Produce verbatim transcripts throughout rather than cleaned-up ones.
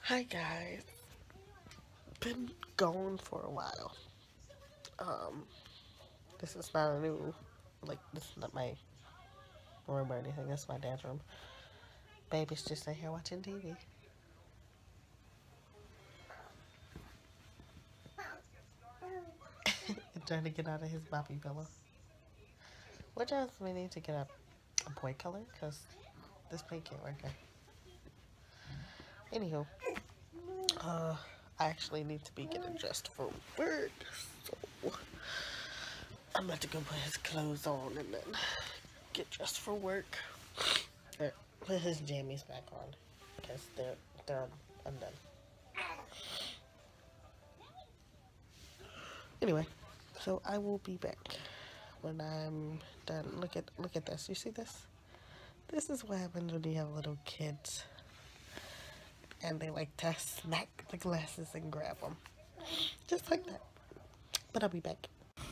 Hi guys, been gone for a while. Um, this is not a new, like, this is not my room or anything, this is my dad's room. Baby's just in here watching T V. And trying to get out of his boppy pillow. Which else we need to get a, a boy color, because this paint can't work here. Anywho, uh, I actually need to be getting dressed for work, so I'm about to go put his clothes on and then get dressed for work. Or put his jammies back on, because they're, they're undone. Anyway, so I will be back when I'm done. Look at, look at this. You see this? This is what happens when you have little kids. And they like to smack the glasses and grab them. Just like that. But I'll be back.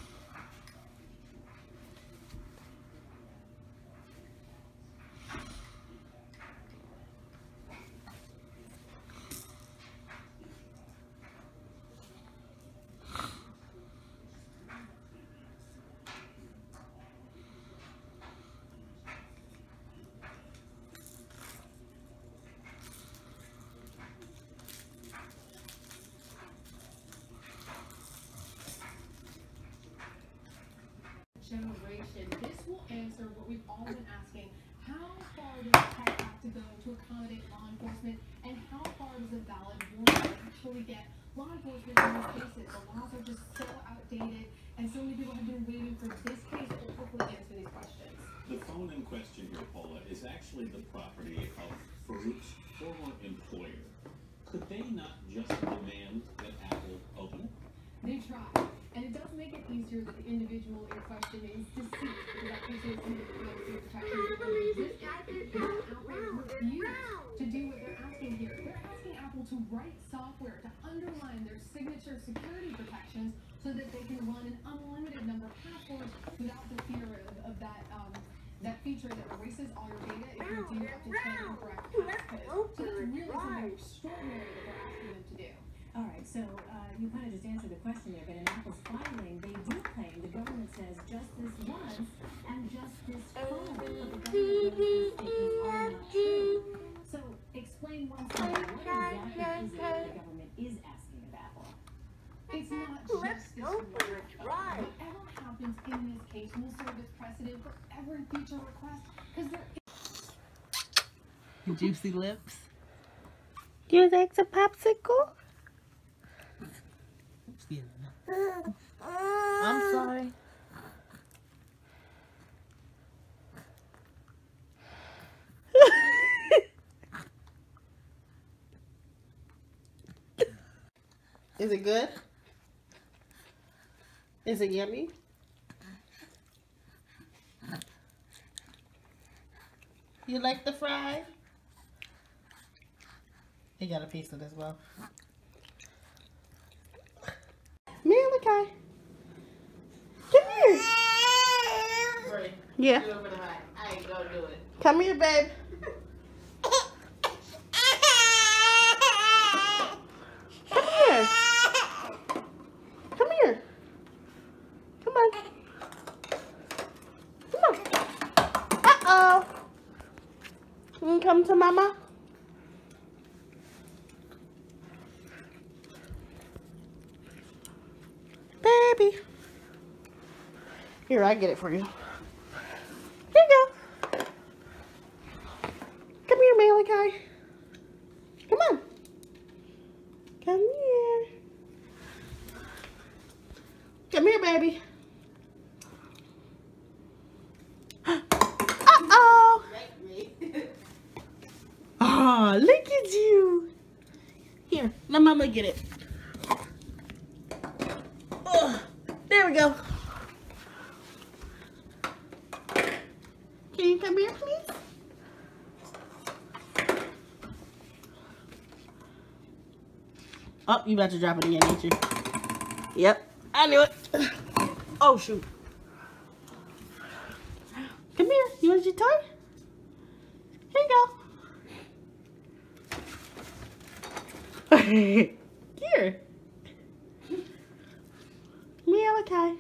Generation. This will answer what we've all been asking. How far does tech have to go to accommodate law enforcement, and how far does a valid warrant actually get law enforcement in these cases? The laws are just so outdated, and so many people have been waiting for this case to hopefully answer these questions. The phone in question here, Paula, is actually the property of Farouk's former employer. Could they not just demand that Apple open it? They try, and it does make it easier that the individual in question is deceased, because that gives you some of the privacy protections that already exist. But Apple refused to do what they're asking here. They're asking Apple to write software to underline their signature security protections so that they can run an unlimited number of passwords without the fear of, of that um, that feature that erases all your data if you do up to ten incorrect passcodes. So that's really something extraordinary that they're asking them to do. All right, so uh, you kind of just answered the question there, but in Apple's filing, they do claim, the government says, just this once and just this phone, but the government knows those statements are not true. So explain once more, what exactly is it that the government is asking of Apple? It's not just this one. Whatever happens in this case will serve as precedent for every future request, because there is Juicy lips. You like the popsicle? I'm sorry. Is it good? Is it yummy? You like the fry? He got a piece of it as well. Malachi, come here. Right. Yeah. Do it for the mic. I ain't gonna do it. Come here, babe. Come here. Come here. Come on. Come on. Uh-oh. You come to mama? Baby. Here, I get it for you. Here you go. Come here, Malachi. Come on. Come here. Come here, baby. Uh-oh. Oh, look at you. Here, let mama get it. There we go. Can you come here, please? Oh, you about to drop it again, ain't you? Yep, I knew it. Oh, shoot. Come here. You want your toy? Here you go. Here. Malachi.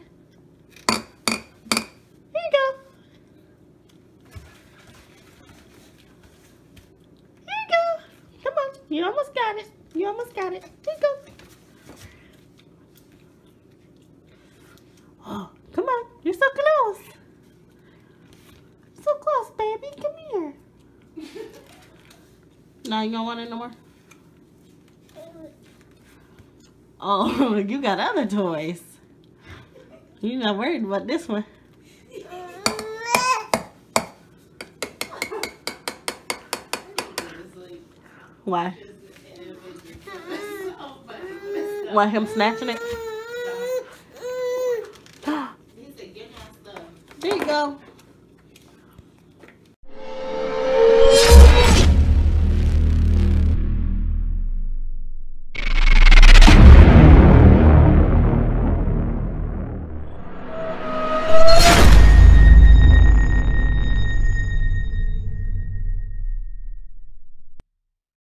Here you go. Here you go. Come on. You almost got it. You almost got it. Here you go. Oh, come on. You're so close. So close, baby. Come here. No, you don't want it no more? Oh, you got other toys. You're not worried about this one. Why? Why him snatching it? There you go.